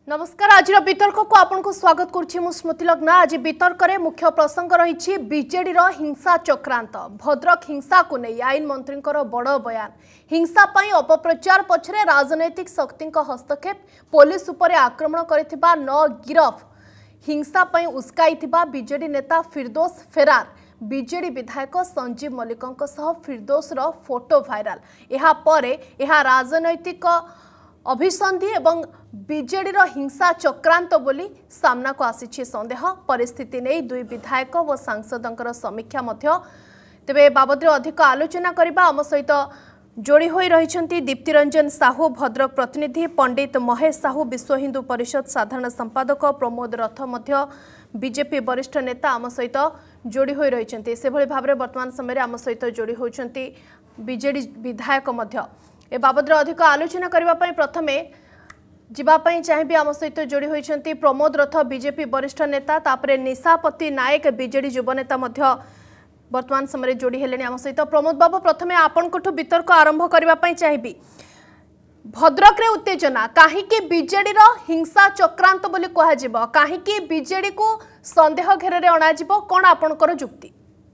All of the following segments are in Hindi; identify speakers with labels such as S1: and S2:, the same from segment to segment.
S1: नमस्कार। आज वितर्क को आपको स्वागत करुच्ची मु स्मृति लग्ना। आज वितर्क में मुख्य प्रसंग रही बीजेडी हिंसा चक्रांत। भद्रक हिंसा को नहीं आईन मंत्री बड़ बयान। हिंसा पाई अपप्रचार पछरे राजनैतिक शक्ति हस्तक्षेप। पुलिस उपर आक्रमण करिथिबा 9 गिरफ। हिंसा पाई उस्काइथिबा बीजेडी नेता फिरदोस फेरार। बीजेडी विधायक संजीव मल्लिक फिरदोस फोटो भाइराल। यहा परे यहा राजनैतिक अभिसंधि एवं बीजेडी हिंसा चक्रांत बोली सामना को आसी संदेह। परिस्थिति नहीं दुई विधायक व सांसदों समीक्षा तेबे बाबद अधिक आलोचना करबा आम सहित जोड़ी होई रहिछंती दीप्ति रंजन साहू भद्रक प्रतिनिधि, पंडित महेश साहू विश्व हिंदू परिषद साधारण संपादक, प्रमोद रथ मध्य बीजेपी वरिष्ठ नेता आम सहित जोड़ी होई रहिछंती। से भली भाबरे वर्तमान समय आम सहित जोड़ी होइछंती बीजेडी विधायक मध्य। ए बाबद अधिक आलोचना करने प्रथमे जीवाई चाहिए आम सहित जोड़ी होती प्रमोद रथ बीजेपी वरिष्ठ नेता, तापरे निशापति नायक बीजेडी युवनेता वर्तमान समय जोड़ी हेले आम सहित। प्रमोद बाबू प्रथमे आपंठू वितर्क आरंभ करने चाहिए। भद्रक रे उत्तेजना कहीं बीजेडी हिंसा चक्रांत बोली कह कहीं बीजेडी को संदेह घेर में अणाज कौन आपणकर जुक्ति?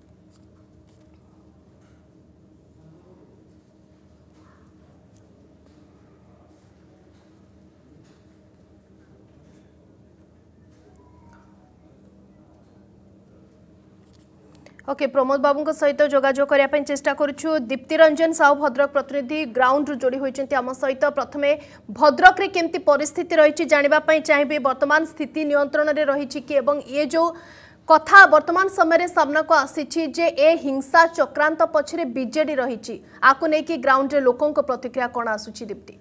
S1: ओके, प्रमोद बाबू सहित जोगाजोग करने चेष्टा करुछु। दीप्ति रंजन साहू भद्रक प्रतिनिधि ग्राउंड रु जोड़ी होती आम सहित। प्रथमे भद्रक रे केमती परिस्थिति रही जानापी चाहिए। वर्तमान स्थिति नियंत्रण में रही कि एवं ये जो कथा वर्तमान समय सामना को आसी जे ए हिंसा चक्रांत पछरे बीजेडी रही आपको लेकिन ग्राउंड रे लोकों को प्रतिक्रिया कौन आसुची? दीप्ति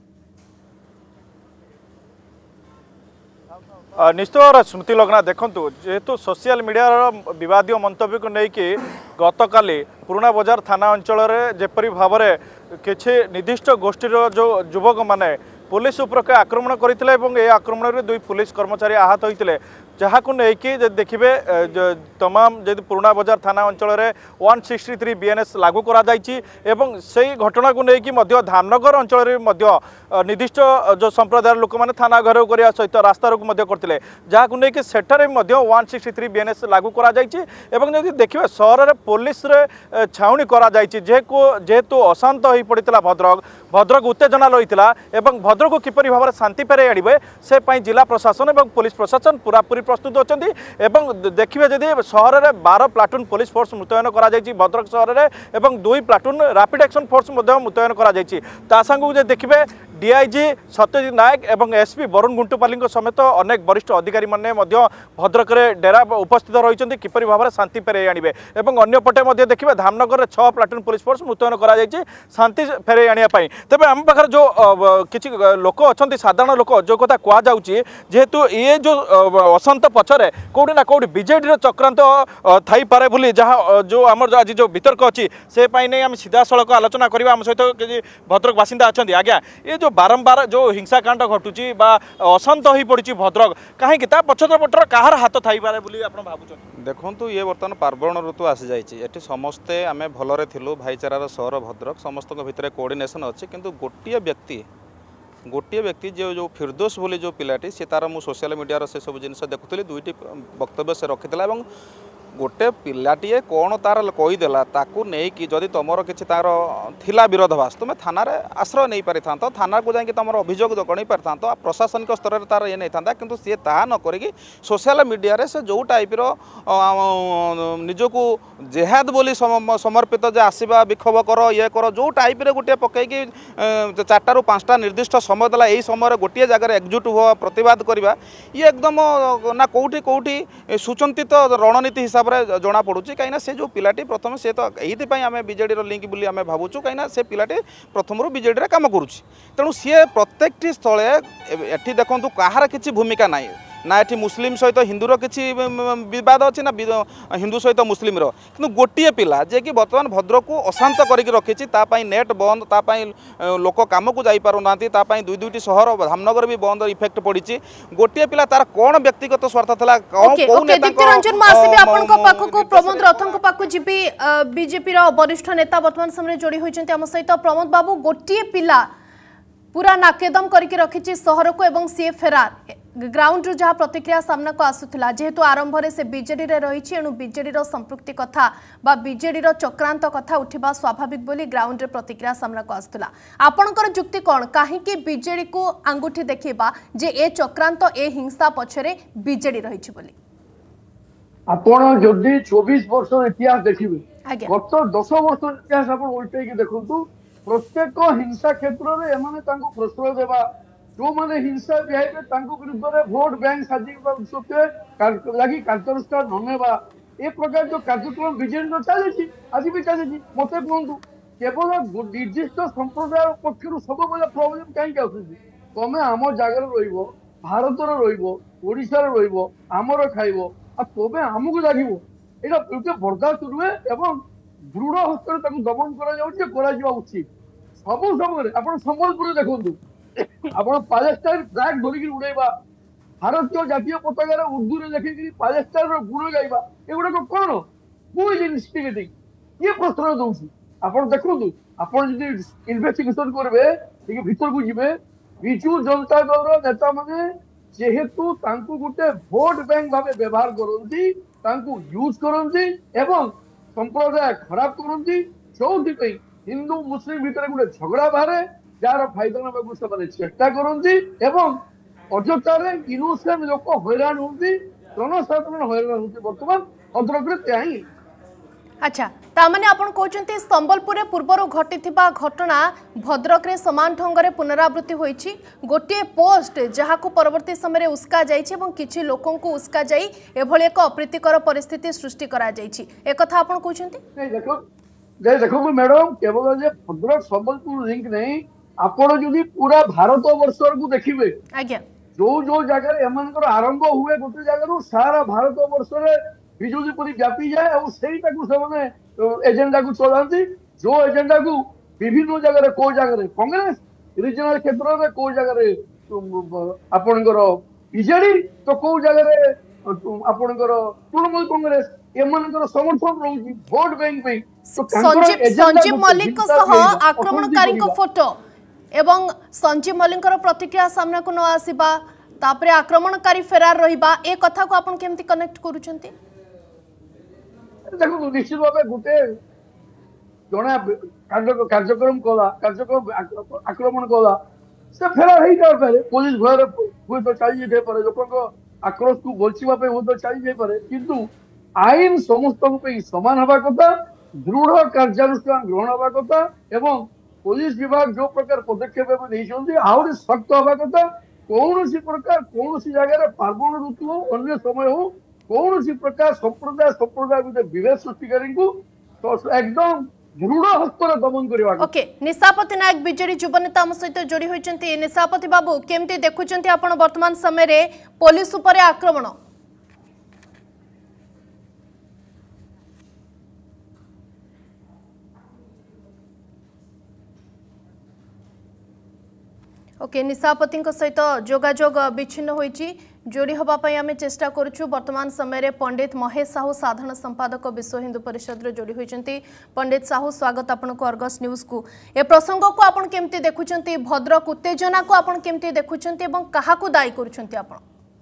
S2: निश्चित भाव स्मृति लग्ना देखूँ जेहेतु सोशल मीडिया विवाद मंतव्य को लेकिन गतकाली पुराना बजार थाना अंचल जेपरी भाव में किसी निर्दिष्ट गोष्ठीर जो युवक माने पुलिस उपरके आक्रमण करते आक्रमण में 2 पुलिस कर्मचारी आहत होते जहाँ को लेकिन देखिए तमाम जब पुराना बजार थाना अंचल में 163 BNS लागू करा से घटना को लेकिन धामनगर अंचल में निर्दिष्ट जो संप्रदाय लोक मैंने थाना घर करने सहित रास्ता रोक करते जहाँ को लेकिन सेठारे 163 BNS लागू करा जब देखिए सहर में पुलिस छाउनी करा जेहेतु अशांत हो पड़ता भद्रक उत्तेजना रही भद्रक को किपरि भाव में शांति फेरे आड़े से जिला प्रशासन और पुलिस प्रशासन पूरापूरी प्रस्तुत अच्छी। देखिए जदि सहर में 12 प्लाटून पुलिस फोर्स मुतयन करा भद्रक सहर में 2 प्लाटून रैपिड एक्शन फोर्स मुतयन करा सांग देखिए डीआईजी सत्यजित नायक एवं एसपी वरुण गुंटुपाली समेत अनेक वरिष्ठ अधिकारी माने भद्रक में डेरा उपस्थित रही किपरि भाव में शांति फेरे आने और अंपटे देखिए धामनगर में 6 प्लाटून पुलिस फोर्स मुतयन करा शांति फेरे आने तेज आम पाखे जो किसी लोक अच्छा साधारण लोक जो कथा कहुच्छी जेहेतु ये जो अशांत पछरे कौटी ना कौटी बीजेडी चक्रांत थी पारे बोली जहाँ जो आम आज जो वितर्क अच्छी से नहीं आम सीधा सड़क आलोचना करवा आम सहित भद्रक बासिंदा अच्छा। आज्ञा ये जो बारंबार जो हिंसाकांड घटुची अशांत हो पड़ी भद्रक कहीं पछपटर कहार हाथ थी पारे बोली आप भावुं?
S3: देखो ये बर्तमान पार्वण ऋतु आसी जाइए समस्ते आम भलरे थिलु भाईचारार सहर भद्रक समस्त भितर कोऑर्डिनेशन अच्छे किंतु गोटे व्यक्ति जो फिरदोस बोली जो पिलाटी से तार मु सोशल मीडिया से सब जिन देखुली 2टी वक्तव्य से रखिला गोटे पिलाटीए कौन तार कहीदेला ताकू नहीं कि जदि तुमर किसी तार थिला विरोधाभास तुम थाना आश्रय नहीं पारि था थाना को जाकि तुम अभियोग जगण पारि था प्रशासनिक स्तर में तार ये नहीं था किंतु सी ता न करी सोशल मीडिया से जो टाइप्र निजक जेहाद बोली समर्पित जे आसवा विक्षोभ कर ये कर जो टाइप्रे गोटे पकईकि 4 ରୁ 5टा निर्दिष्ट समय देला यही समय गोटे जगह एकजुट हुआ प्रतिवाद करवा ये एकदम ना कौटी कौटी सुचिंतित रणनीति हिसाब जना पड़ुची कहीं से जो पिलाटी प्रथम से तो यही आम बीजेडी लिंक बोली आम भावुँ कहीं से पिलाटी प्रथम बीजेडी काम करुच्ची तेणु सी प्रत्येक स्थले एठी देखु कहार किसी भूमिका ना ना ये मुस्लिम सहित हिंदूर किसी बद अच्छी ना हिंदू सहित मुस्लिम कि गोटे पिला जे कि बर्तमान भद्रक को अशांत करके रखी नेट बंद लोक काम को जापार ना 2-2टी सहर धामनगर भी बंद इफेक्ट पड़ी गोटे पिला तार कौन व्यक्तिगत स्वार्थ था
S1: प्रमोद रथ पाक जी बीजेपी वरिष्ठ नेता वर्तमान समय जोड़ी होती सहित। प्रमोद बाबू गोटे पिला पूरा नाकेदम करके रखी सहर को एवं सी फेरार ग्राउंड जहाँ प्रतिक्रिया सामना को आसूला जेहेतु आरंभ से बीजेडी रे रही एणु बीजेडी संपृक्ति कथा बा बीजेडी चक्रांत कथा उठा स्वाभाविक बोली ग्राउंड रे प्रतिक्रिया सामना को आसूला आपणकर जुक्ति कौन कहीं बीजेडी को आंगुठी देखा जे ए चक्रांत ए हिंसा पछरे बीजेडी रही बोली
S4: आपण जदि 24 वर्ष इतिहास देखिए गत 10 वर्ष इतिहास आप उल्टे देखु प्रत्येक हिंसा क्षेत्र में एमाने प्रश्रय देवा जो मैंने हिंसा दिखाइबे विरुद्ध में भोट बैंक साजिश लगी कार्यानुष्ठान ननेबा ए प्रकार जो कार्यक्रम बीजेडी चली आज भी चली मत कहतु केवल निर्दिष्ट संप्रदाय पक्ष सब बेले प्रोब्लेम कहीं आसुम आम जगार भारत रोशार रमर खाइब तबे आमको लगे यहाँ बर्दाश्त नुहे एवं दृढ़ हस्त दमन कर सब समय आप संबलपुर देखु आप पालेस्टाइन फ्लैग धरिकी उड़ेबा भारतीय जातीय पताकार उर्दू में लिखिकी पालेस्टाइन गुण गाइबा एगुड़ाक कौन हु इज इन्वेस्टिगेटिंग किए प्रश्रय दौर आप देखु आप इन्वेस्टिगेशन करेंगे भीतर को जी विजु जनता दल नेता मैंने जेहेतु गोटे भोट बैंक भाव व्यवहार करती यूज करती एवं संप्रदाय खराब करती जो हिंदू मुस्लिम भितर गोटे झगड़ा बाहर जार फायदा ना चेष्टा करती एवं अजतार इनोसेंट लोक हैरान होती जनसाधारण हैरान होती बर्तमान भद्रक ही
S1: अच्छा तामाने आपण कहते संबलपुर पूर्वर घटी घटना भद्रक रे समान ढंग से पुनरावृत्ति होईछि गोटे पोस्ट जहाँ को परवर्ती समय उस्का जाइछि एवं किछि लोकों को उस्का जाई एभली एक अप्रीतिकर परिस्थिति सृष्टि करा जाइछि ए कथा आपण कहउछन्ती
S4: देखो मैडम केवल जे भद्रक संबलपुर लिंक नहीं आपण जदि पूरा भारत वर्ष को देखिबे
S1: आज्ञा
S4: जो जगह एमानकर आरंभ हुए गोटे जगह सारा भारत वर्ष रे बिजुली परी व्यापी जाए और से एजेंडा को चलाती जो एजेंडा को विभिन्न जगह को जगह कांग्रेस रिजनल क्षेत्र में को जगह आपणकर बीजेडी तो कौ जगह आपणकर तृणमूल कांग्रेस एमानकर समर्थन रोची भोट बैंक पे
S1: संजीव मल्लिक आक्रमणकारी फोटो एवं संजीव मल्लिक प्रतिक्रिया सामना को न आसीबा तापरे आक्रमणकारी फेरार रहिबा ए कथा को आपण केमती कनेक्ट करूछंती
S4: देखो निश्चित भाव गोटे जना कार्यक्रम आक्रमण कला से फेरार हो पुलिस भय हुए तो चली जाए लोक आक्रोश को बोलवाई हुए तो चली जाए किंतु आईन समस्त सामान हवा कथा दृढ़ कार्यानुष्ठान ग्रहण हवा कथा एवं पुलिस विभाग जो प्रकार पदक्षेप आहरी सख्त हवा कथा कौन प्रकार कौन जगह पार्वण ऋतु हो अन्य समय हो कौन प्रकार संप्रदाय विभेद सृष्टिकारी को एकदम दृढ़ हस्तर दमन करवा
S1: ओके निशापति नायक बीजेडी युव नेता आम सहित जोड़ी होती निशापति बाबू केमती देखुंत आप वर्तमान समय पुलिस उपर आक्रमण ओके निशापति सहित जोगाजोग विच्छिन्न होइछि जोड़ी हवापाई आम चेष्टा करुछु वर्तमान समय पंडित महेश साहू साधारण संपादक विश्व हिंदू परिषद रे जोड़ी होइछन्ति पंडित साहू स्वागत आपनको अर्गस न्यूज को ए प्रसंग को आपण केमती देखुछन्ति भद्रक उत्तेजना को आपण केमती देखुछन्ति एवं काहा को दायी करूछन्ति आपण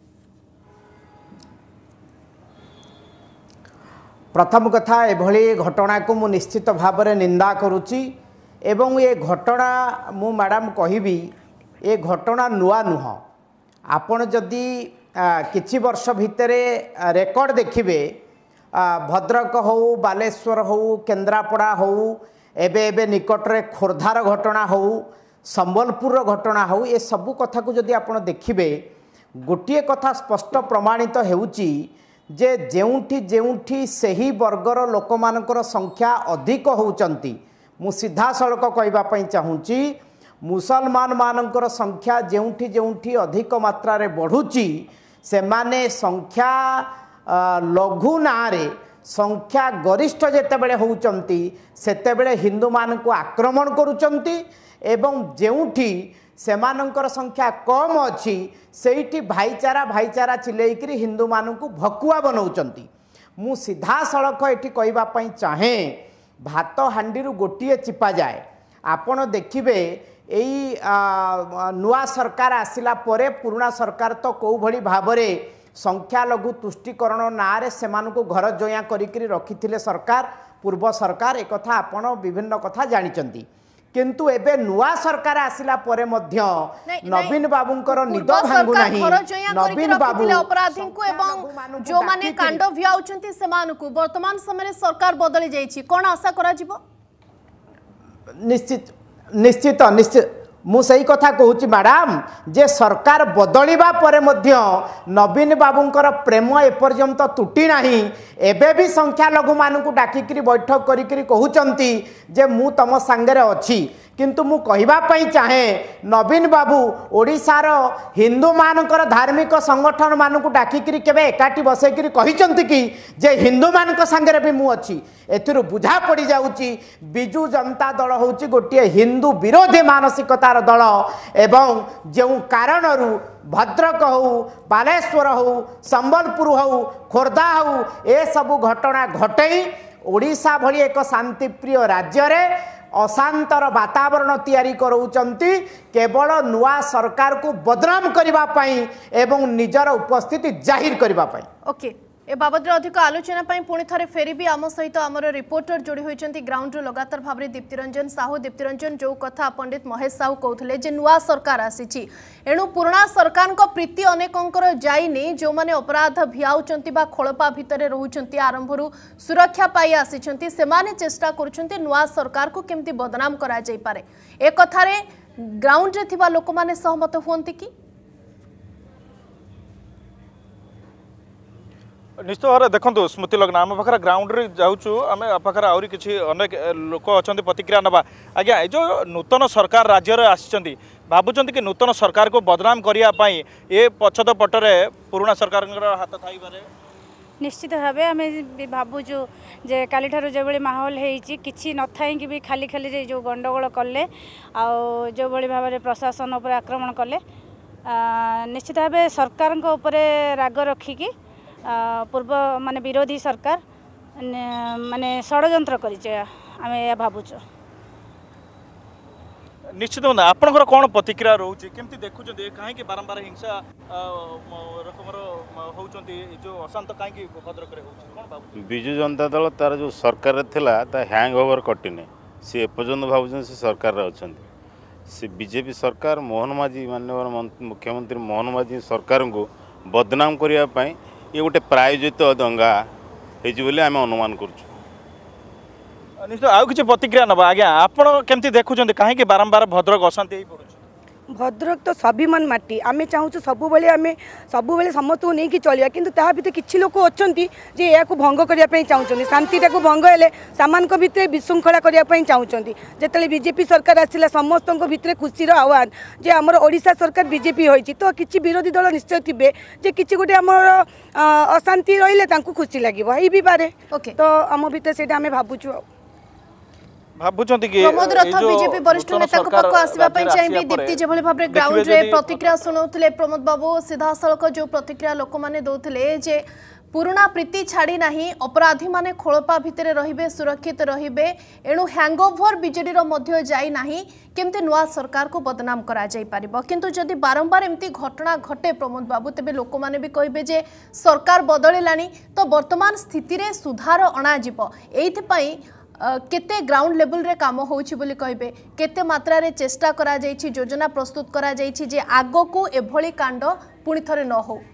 S5: प्रथम कथा एभली घटना को मु निश्चित भाव में निंदा करुच्ची एवं ये घटना मु मैडम कहिबी ये घटना नुआ नुह आपण जदि किछि वर्ष भितर रेकर्ड देखिबे भद्रक हो बालेश्वर हो केन्द्रापड़ा हो एबे एबे निकट रे खोर्धार घटना हो संबलपुर घटना हो ये सबू कथा को जदि आपण देखिबे गोटे कथा स्पष्ट प्रमाणित हेउची जे जेउठी जेउठी सही वर्गर लोक मानकर संख्या अधिक होउचंती मु सीधा सड़क कहबा पई चाहूची मुसलमान मानकर संख्या जेउठी जेउठी अधिक मात्रा रे बढ़ुची से माने संख्या लघु नारे संख्या गरिष्ठ जेतेबेले होउचंती सेतेबेले हिंदू मान को आक्रमण करूचंती एवं जेउठी सेमानंकर संख्या कम अच्छी सेठी भाईचारा भाईचारा चिलेकरी हिंदू मान को भकुआ बनाउचंती मु सीधा सड़क एठी कहबा पई चाहे भात हांडी गोटे चिपा जाए आपण देखिबे एई नुआ सरकार आसिला परे पुराना सरकार तो कौ भली भाबरे संख्यालघु तुष्टिकरण नारे सेमानकु घर जोया करिकरी रखिथिले सरकार पूर्व सरकार एक कथा आपण विभिन्न कथा जानिचंती किंतु एबे नुआ सरकार आसिला परे मध्य नवीन बाबूंकर निद भांगु नाही नवीन बाबू
S1: अपराधी को एवं जो माने कांड भियाउचंती सेमानकु वर्तमान समय सरकार बदली जाईछि कोन आशा करा जिवो
S5: निश्चित निश्चित निश्चित मु सही कथा कहूँ मैडम जे सरकार बदलिबा परे मध्य नवीन बाबूंकर प्रेम एपर्यंत तुटी नाही एबे भी संख्यालघु मानकु डाकिकरी बैठक करिकरी कहउचंती जे मु तम संगरे अछि किंतु मु कहिबा पई चाहे नवीन बाबू ओडिसार हिंदू मानकर धार्मिक संगठन मानकु डाकिकरी केबे एकाठी बसैकरी कहिचंती कि जे हिंदू मानक संगरे भी मु अछि एथिरु बुझा पड़ी जाउची बिजू जनता दल होउची गोटे हिंदू विरोधी मानसिकतार दल एवं जो कारणरू भद्रक हो बालेश्वर हो संबलपुर हो खोर्धा हो ए सबु घटना घटई ओडिशा भली एक शांतिप्रिय राज्य रे अशांतर वातावरण तैयारी कराउचंती केवल नुआ सरकार को बदनाम करबा पई एवं निजर उपस्थिति जाहिर करबा पई
S1: ओके ए बाबद अधिक आलोचना पुणी थे फेरबी आम सहित आमर रिपोर्टर जोड़ी होती ग्राउंड लगातार भाव में दीप्तिरंजन साहू दीप्तिरंजन जो कथा पंडित महेश साहू कहते जे नुआ सरकार आसी एणु पुराणा सरकार प्रीति अनेकंकर जाइनी जो माने अपराध भियाउचंती बा खोलपा भितर रोचंती आरंभरू सुरक्षा पाई आसी सेमाने चेष्टा करुछंती नुआ सरकार को केमती बदनाम करा जाई पारे ए कथारे ग्राउंड रे थिबा लोक माने सहमत हुअंती कि
S2: निश्चित भाव देखो स्मृति लग्न आम पाखे ग्राउंड रे जाऊँ आम पाखे आहरी किसी अनेक लोक अच्छा प्रतिक्रिया नवा आज्ञा ये जो नूतन सरकार राज्य में आसी भावुं कि नूतन सरकार को बदनाम करने ये पछद पटरे पुराणा सरकार हाथ थी पारे
S6: निश्चित भाव आम भावुँ जे काली ठार जो भाई माहौल होती किसी न थी भी खाली खाली जो गंडगोल कले जो भाव में प्रशासन उपर आक्रमण कले निश्चित भाव सरकार राग रखिकी पूर्व माने विरोधी सरकार माने षड्यंत्र करें भावुँ
S2: निश्चित आपंकर कौन प्रतिक्रिया रोचे केमती देखुं कहीं बारंबार हिंसा रकम जो अशांत कहीं भद्रक
S7: विजु जनता दल तार जो सरकार थिला ता हैंग ओवर कटिने सी एपर्यंत भावुं से सरकार अच्छा से बीजेपी सरकार मोहन माझी माननीय मुख्यमंत्री मोहन माझी सरकार को बदनाम करने ये गोटे प्रायोजित दंगा होली आम अनुमान करुँ
S2: निश्चित आउ किसी प्रतिक्रिया नवा आज्ञा आपण केमती देखुं कहीं बारंबार भद्रक अशांति पड़े
S8: भद्रक तो स्वाभिमान माटी आम चाहूँ सब समस्त को लेकिन चलिया किंतु ता भीतर किसी लोक अच्छा जे या भंग करने चाहूँ शांतिटा को भंग हेले सामान भितर विशृंखला करने चाहूँ जिते बीजेपी सरकार आसला समस्त भितर खुशी आह्वान जे आमर ओडिशा सरकार बीजेपी होती तो किसी विरोधी दल निश्चय थे जे किसी गोटे आमर अशांति रही खुशी लगे भी पारे तो आम भितर से भावुँ
S1: प्रमोद रथ बीजेपी वरिष्ठ नेता पाक आसवा चाहिए दीप्ति जो भाव में ग्राउंड रे प्रतिक्रिया शुणाउले प्रमोद बाबू सीधा सड़क जो प्रतिक्रिया लोक मैंने दौले जे पुराणा प्रीति छाड़ी नहीं अपराधी माने खोलपा भितर रहिबे सुरक्षित रहिबे एणु हैंगओवर बीजेडी मध्य जाई नहीं केमते नुआ सरकार को बदनाम करा जाई परिबो किंतु जदि बारंबार एमती घटना घटे प्रमोद बाबू तेबे लोक माने भी कहिबे जे सरकार बदलिलानी तो वर्तमान स्थिति रे सुधार अणा जिवो एइथ पई केते ग्राउंड लेवल रे काम होउछि बोली कहबे केते मात्रा रे चेष्टा करा जाइछि योजना प्रस्तुत करा जाइछि जे आगो को एभली कांड पुणी थरे न हो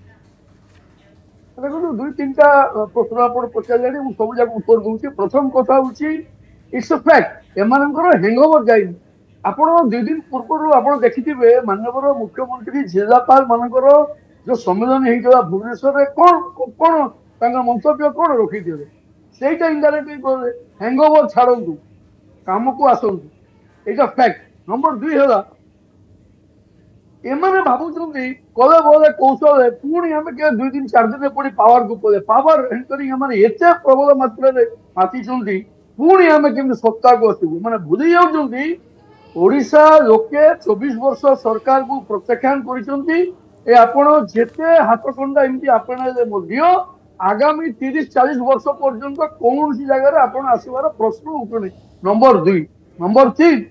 S4: देखो दुई तीनटा प्रश्न आपण पचारे सब जाक उत्तर दूची प्रथम कथा होछि इट्स अ फैक्ट एमानकर हैंगओवर जाई आपण दुई दिन पूर्व आपण देखिथिबे माननीय मुख्यमंत्री जिलापाल मानकर जो सम्मेलन हेइतला भुवनेश्वर रे कोन तांगा मंतव्य कोन रखिथिबे सेटा इनडायरेक्टली करे हैंगओवर छाड़ू काम को आसतु एटा फैक्ट नंबर 2 है एमाने भावुचंदी कले बोले कौशल पुणी आम के 2 दिन 4 दिन पुणी पावर को पले पावर एंकरिंग एमाने एते प्रबल मात्रा रे मातिचंदी पुणी आम केमि सत्ता को आसबु माने भूली जाउचंदी ओडिशा लोके 24 वर्ष सरकार को प्रत्याख्यान करिसंती ए आपण जेते हाथकंडा एमती आपणाले मध्य आगामी 30-40 वर्ष पर्यंत कौन सी जगह आप आसबार प्रश्न उठुनी नंबर 2 नंबर 3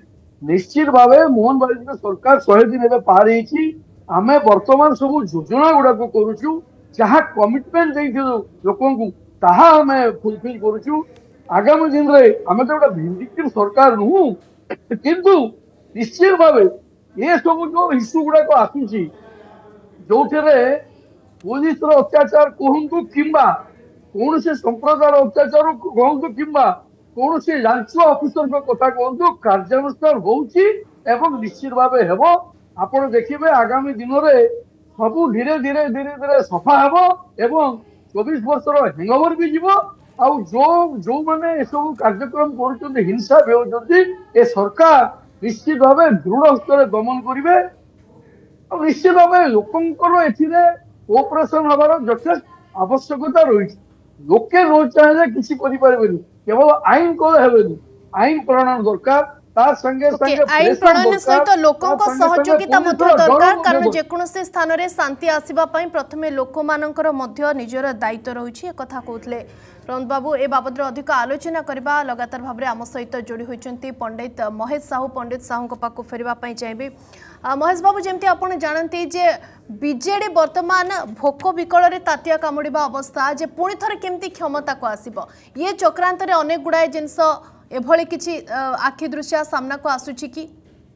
S4: निश्चित भाव मोहन भाई सरकार 100 दिन एवं पार आम बर्तमान सब योजना गुड़ाक करुचु जहाँ कमिटमेंट लोक आम फुलफिल करुचु आगामी दिन में आम तो गोटे भिंडिक्टिव सरकार नुह किंतु निश्चित भाव ये सब जो इश्यू गुड़ाक आसूची जो पुलिस अत्याचार कहतु कि कौन से संप्रदाय अत्याचार कहतु कि कौन से लांच अफिसर कथा कहतु कार्यानुष्ठान होउची एवं निश्चित भाव हेबो आपण देखिबे आगामी दिन में सब धीरे धीरे धीरे धीरे सफा हेबो एवं 24 वर्षर हैंगओवर भी जीवो आउ जो माने सब कार्यक्रम करुछन हिंसा बेउजती ए सरकार निश्चित भाव दृढ़ हस्तर दमन करिवे और निश्चित भाव लोकंकर एथिरे कोऑपरेशन हबार यथेष्ट आवश्यकता रही लोके न चाहे किसी केवल आईन कले हेबेनी आईन प्रणयन दरकार तार संगे संगे
S1: आईन प्रणयन सहित लोकों को सहयोगिता मध्य दरकार कारण जेकोसी स्थान रे शांति आसीबा पई प्रथमे लोक मानकर मध्य निजर दायित्व रही कथा कहते प्रमोद बाबू ए बाबद अधिक आलोचना करबा लगातार भाव में आम सहित जोड़ी होती पंडित महेश साहू पाक फेरवा चाहिए महेश बाबू जमती आप जानते जे बीजेडी वर्तमान भोक विकल रे तातिया कामुड़ा अवस्था जे पुणी थर केमती क्षमता को आसीबो ये चक्रांत रे अनेक गुड़ाए जिनस एभली किछि आखि दृश्य सामना को आसुछि कि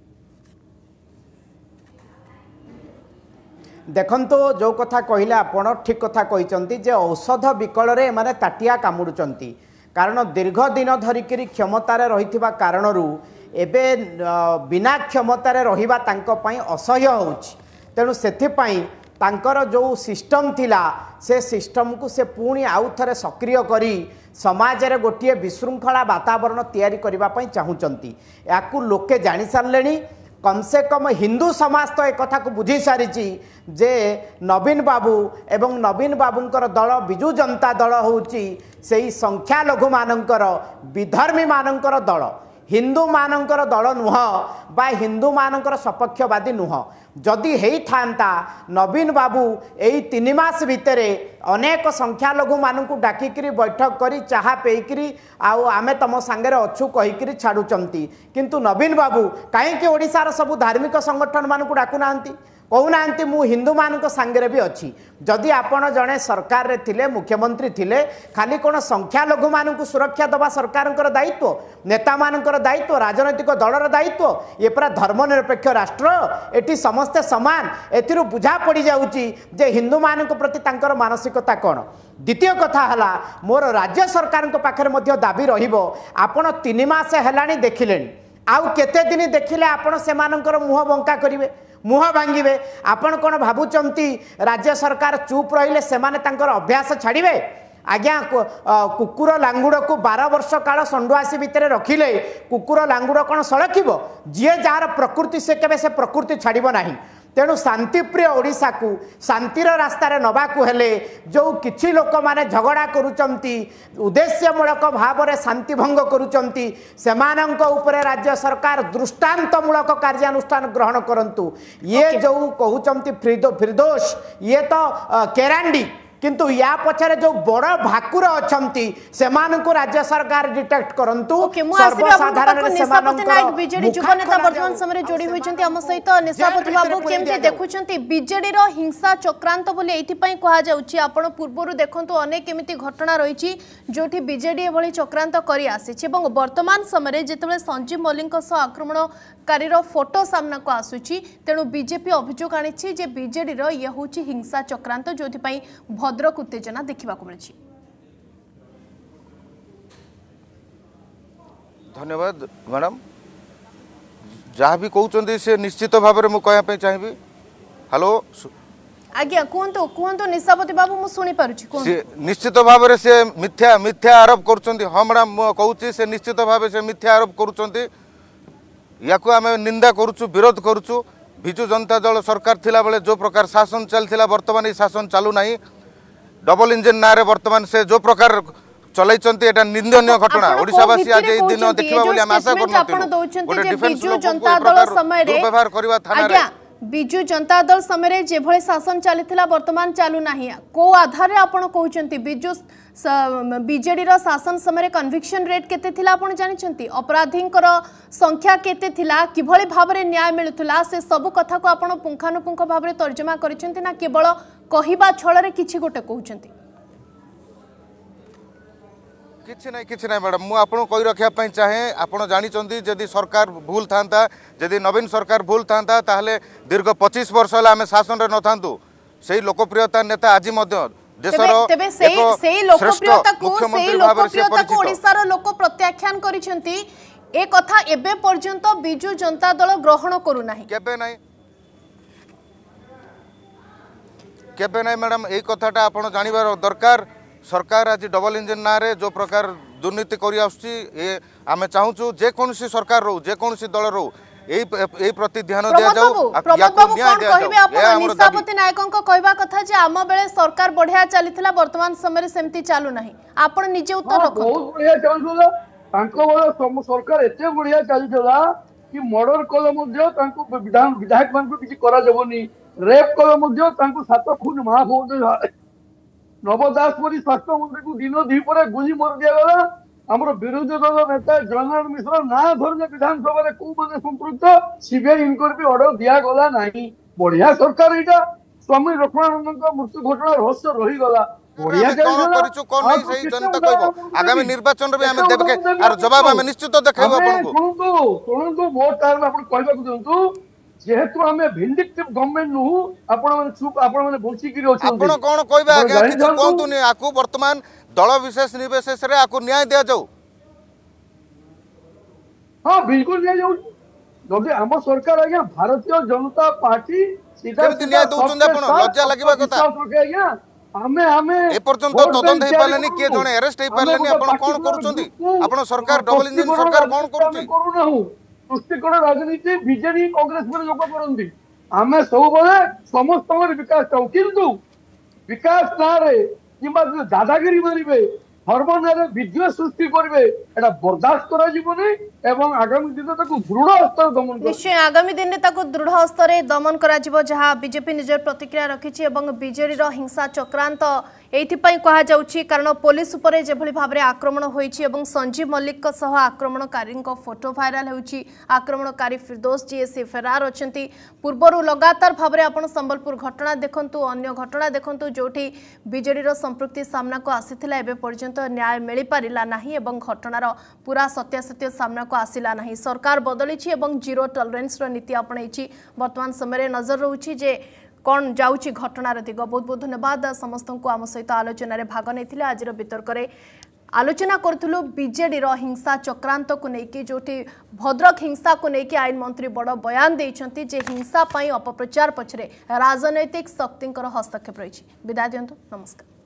S5: देखंतो जो कथा कहले आपण ठीक कथा कहिसंती जे औषध विकल रे माने ताटिया कामुडुचंती कारण दीर्घ दिन धरिकी क्षमतार रहिथिबा कारणरू एबे बिना क्षमतार रहिबा तांको पई असह्य होउछि तेणु सेथिपाई तांकर जो सिस्टम थिला से सिस्टम को से पुणी आउ थरे सक्रिय करी समाज रे गोटिए विशृंखला वातावरण तैयारी करबा पई चाहुचंती याकू लोके जानि सारलेनी कम से कम हिंदू समाज तो एक कथा को बुझी सारी जे नवीन बाबू एवं नवीन बाबूंकर दल बिजु जनता दल होउची सेही संख्यालघु मानकर विधर्मी मानकर दल हिंदू मानकर दल नुह बा हिंदू मानकर सपक्षवादी नुह जदि हेई थांता नवीन बाबू एई 3 मास भितर अनेक संख्यालघु मानू डाकिकी बैठक करी चाहा पेयिकी आउ आमे तम सांगे अच्छु कहीकि छाड़ुचंती किंतु नवीन बाबू कहीं ओडिशार सबु धार्मिक संगठन मानू डाकुना कहूना मु हिंदू मान सांगे भी अच्छी जदि आपण जड़े सरकार रे थिले मुख्यमंत्री थिले खाली कौन संख्यालघु मानू सुरक्षा दबा सरकार दायित्व नेता मानकर दायित्व राजनैतिक दलर दायित्व ये पूरा धर्मनिरपेक्ष राष्ट्र एटी समस्ते समान एथिरु बुझा पड़ जाउची जे हिंदू मान प्रति तांकर मानसिकता कौन द्वितीय कथा हला मोर राज्य सरकार पाखरे मध्य दाबी रहिबो आपण 3 मास हेलानी देखिलेनी आउ केते दिन देखिले आपण सेमानकर मुह बंका करिवे मुह भांगे आपण कौन भावुंट राज्य सरकार चुप रहिले सेमाने तांकर अभ्यास छाड़े आज्ञा कुकुर लांगुड़ को 12 वर्ष काल संडुआसी भितर रखिले कुकुर लांगुड़ कौन सड़क जी जार प्रकृति से केबे से प्रकृति छाड़ब ना तेणु शांतिप्रिय ओडिशा को शांतिर रास्तार नबाकू हेले जो किछि लोक माने झगड़ा करुचंती उद्देश्यमूलक भाव में शांति भंग करुचंती सेमानंक उपरे राज्य सरकार दृष्टांतमूलक कार्यानुष्ठान ग्रहण करंतु ये जो कहउचंती फिरदोष ये तो केरांडी किंतु या पछरे जो बड़ भाकुर अछंती सेमानकु राज्य सरकार डिटेक्ट करंतु
S1: सर्वसाधारण निशापति नायक बीजेडी युवा नेता वर्तमान समय जोड़ी होइछंती हम सहित निशापति बाबू केमते देखुछंती बीजेडी रो हिंसा चक्रांत बोली एथि पई कहा जाउची आपण पूर्वरु देखंतु अनेक केमिति घटना रहिछि जोठी बीजेडी एभली चक्रांत करी आसीछि एवं वर्तमान समय जेतेबेले संजीव मल्लिक सह आक्रमणकारी फोटो सामना को आसुछि तेणु बीजेपी अभियोग आनिछि जे बीजेडी रो ये होछि हिंसा चक्रांत जोथि पई भद्रक उत्तेजना देखा मिली।
S9: धन्यवाद मैडम जहाँ भी कहते से निश्चित भाव में मुझे चाहिए हेलो
S1: आज्ञा कहतु कहतु निशापति बाबू मु सुनी पारुछि
S9: निश्चित भाव में से मिथ्या मिथ्या आरोप करुँच हाँ मैडम कहूँ से निश्चित भाव से मिथ्या आरोप करुँच या आम निंदा करुचु विरोध करुचु विजु जनता दल सरकार थिला बेले जो प्रकार शासन चलता वर्तमान ये शासन चालू ना डबल इंजिन ना वर्तमान से जो प्रकार चलैचंती एटा निंदनीय घटना ओडिशावासी आज ए दिन देखिबा बोली हम आशा करनथि
S1: गोटे डिफेंस जनता दल समय रे
S9: व्यवहार करबा थाना रे
S1: विजु जनता दल समय जेभली शासन चली वर्तमान चलू ना को आधार आपण कहते विजु बीजेडी शासन समय कन्विक्शन रेट केते थिला आपण जानिछंती अपराधी संख्या केते थिला किभली भाव में न्याय मिलुथला से सब कथा को आपण पुंखानुपुंख भाव में तर्जमा करिसेंती ना केवल कहिबा छଳରେ किछि गोटे कहउछंती
S9: किछि नहीं मैडम मु आपन कहि रखिया पई चाहे आपण जानिचंती जदि सरकार भूल थांता जदि नवीन सरकार भूल थांता ताहले दीर्घ 25 वर्ष होला हमें शासन रे न थांतु सेही लोकप्रियता नेता आज मध्य देशर
S1: सेही लोकप्रियता को ओडिसा रो लोक प्रत्याख्यान करिसेंती ए कथा एबे पर्यंत बिजु जनता दल ग्रहण करू नाही
S9: केबे नहीं मैडम ए कथाटा आपण जानिबार दरकार सरकार आज डबल इंजिन ना रे जो प्रकार दुर्नीति करी आउछि ए आमे चाहूछु जे कोनसी सरकार रो जे कोनसी दल रो ए प्रति ध्यान दिया जाऊ
S1: प्रमोद बाबू कोन कहिबे आपण निशापति नायकन को कहबा कथा जे आम बेले सरकार बढ़िया चलीथिला वर्तमान समय सेमती चालू नाही आपण निजे उत्तर रखो
S4: बहुत बढ़िया चलुला तांको बेले सरकार एते बढ़िया चलीथिला कि मर्डर कले मध्ये तांको विधायक मान को किछि करा जबनी रेप कले मध्ये तांको 7 खून माफ हो नवदास परी स्वास्थ्य मंत्री को दिन द्विपर गुली मर दिगला आमर विरोधी दल नेता जयनारायण मिश्र ना धरने विधानसभा को मैंने संपृक्त सीबीआई इनक्वारी ऑर्डर दिगला ना बढ़िया सरकार यहाँ स्वामी लक्ष्मणानंद मृत्यु घटना रहस्य रहीगला
S9: आगामी निर्वाचन जवाब निश्चित देखो
S4: जेहेतु आमे भिंडिक्टिव गवर्नमेंट नु आपण माने चुप आपण माने बोलची कि अछि
S9: आपण कोन कहबा आगे किछ कोंतु नै आकु वर्तमान दल विशेष निर्विशेष रे आकु न्याय दिया जाऊ
S4: हां बिल्कुल दिया जाऊ जदि हम सरकार आज्ञा भारतीय जनता पार्टी सीधा
S9: न्याय दउछन आपण लज्जा लागबा कथा
S4: हमें
S9: ए पर्यंत तदंत हे पालेनी के जने अरेस्ट हे पालेनी आपण कोन करूछंती आपण सरकार डबल इंजन सरकार कोन करूची
S4: करू ना तुष्टिकोण राजनीति बीजेडी कांग्रेस पर लोक करती आम सब समस्त विकास चाहू किंतु विकास ना कि दादागिरी मारे धर्म ना विद्वेष सृष्टि करेंगे एटा बर्दाश्त करा आगामी दिन दृढ़ हस्तर दमन
S1: निश्चय आगामी दिन में दृढ़ हस्तर दमन करा जहाँ बीजेपी निजर प्रतिक्रिया रखी बीजेडी हिंसा चक्रांत एइथिपाई कहा जाउछि कारण पुलिस उपरे जेभली भाव में आक्रमण होइछि एवं संजीव मल्लिक सह आक्रमणकारी फोटो भाइराल होइछि आक्रमणकारी फिरदौस जी फेरार अछंती पूर्वरु लगातार भाव में आपण संबलपुर घटना देखंतु अन्य घटना देखंतु जोठी बीजेडी संपृक्ति सामना को आसीथिला एबे पर्यंत न्याय मिल पारिला नाही एवं घटनार पूरा सत्यासत्य सामना को आसिला नाही सरकार बदलिछि एवं जीरो टॉलरेंस रो नीति आपणैछि वर्तमान समय नजर रहउछि जे कौन जाउछि घटनार दिग बहुत बहुत धन्यवाद समस्त को आम सहित आलोचन भाग नहीं आज वितर्क आलोचना करूँ बीजेडी हिंसा चक्रांत को लेकिन जोटी भद्रक हिंसा को लेकिन आईन मंत्री बड़ बयान देइछंती जे हिंसा अपप्रचार पछरे राजनैतिक शक्ति हस्तक्षेप रही विदाय दियंतु नमस्कार।